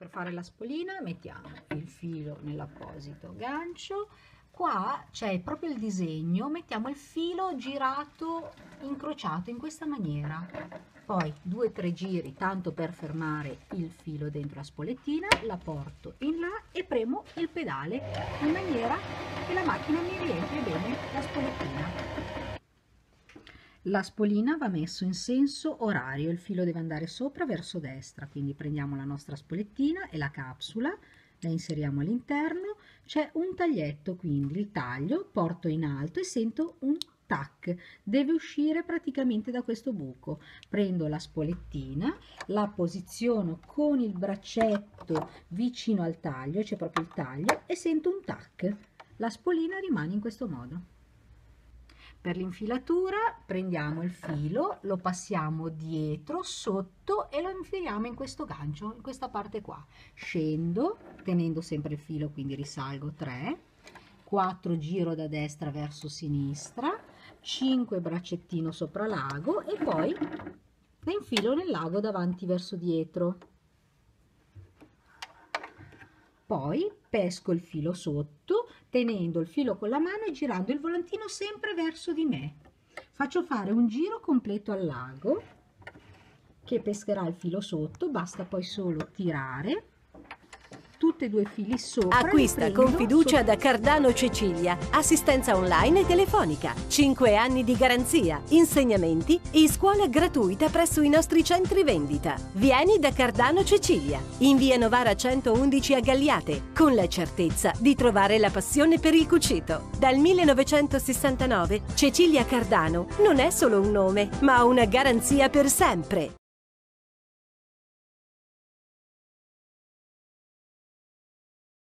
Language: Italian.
Per fare la spolina mettiamo il filo nell'apposito gancio. Qua c'è proprio il disegno, mettiamo il filo girato, incrociato in questa maniera. Poi 2-3 giri, tanto per fermare il filo dentro la spolettina, la porto in là e premo il pedale in maniera che la macchina mi riempie bene la spolettina. La spolina va messo in senso orario, il filo deve andare sopra verso destra, quindi prendiamo la nostra spolettina e la capsula, la inseriamo all'interno, c'è un taglietto, quindi il taglio, porto in alto e sento un tac, deve uscire praticamente da questo buco. Prendo la spolettina, la posiziono con il braccetto vicino al taglio, c'è proprio il taglio, e sento un tac. La spolina rimane in questo modo. Per l'infilatura prendiamo il filo, lo passiamo dietro, sotto e lo infiliamo in questo gancio, in questa parte qua. Scendo, tenendo sempre il filo, quindi risalgo 3, 4 giro da destra verso sinistra, 5 braccettino sopra l'ago e poi la infilo nel lago davanti verso dietro. Poi pesco il filo sotto, tenendo il filo con la mano e girando il volantino sempre verso di me. Faccio fare un giro completo al lago che pescherà il filo sotto, basta poi solo tirare tutti e due i fili sopra. Acquista con fiducia da Cardano Cecilia. Assistenza online e telefonica. 5 anni di garanzia, insegnamenti e scuola gratuita presso i nostri centri vendita. Vieni da Cardano Cecilia, in via Novara 111 a Galliate, con la certezza di trovare la passione per il cucito. Dal 1969 Cecilia Cardano non è solo un nome, ma una garanzia per sempre.